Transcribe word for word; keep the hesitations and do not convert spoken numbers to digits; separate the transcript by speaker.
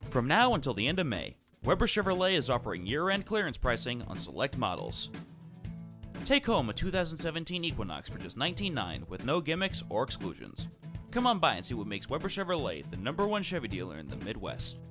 Speaker 1: From now until the end of May, Weber Chevrolet is offering year-end clearance pricing on select models. Take home a two thousand seventeen Equinox for just nineteen nine dollars with no gimmicks or exclusions. Come on by and see what makes Weber Chevrolet the number one Chevy dealer in the Midwest.